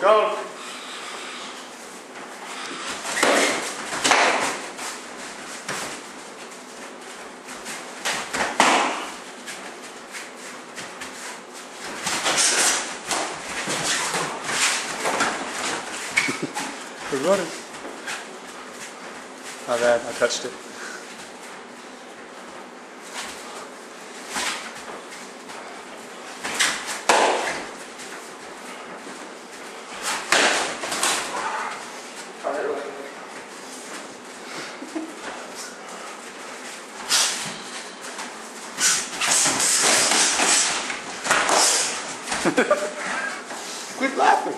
Go. Good running. My bad, I touched it. Quit laughing.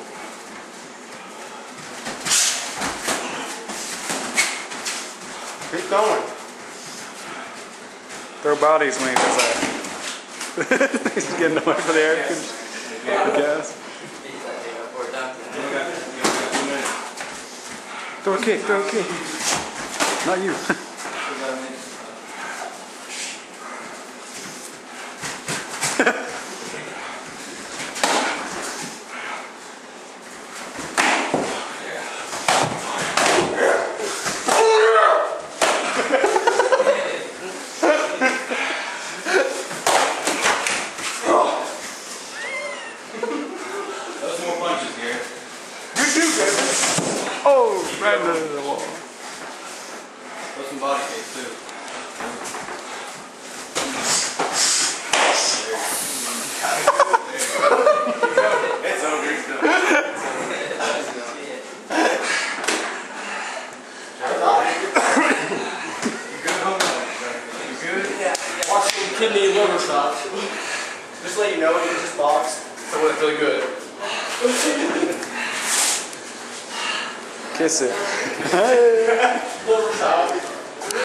Keep going. Throw bodies when he does that. He's getting away from the air. The gas. Throw a kick, throw a kick. Not you. Oh, right into the wall. Throw some body kicks too. It's over. It's done. You good? Yeah. Watch some kidney and liver shots. Just let you know, you just box. So what, feel good? Kiss it. Liver shot.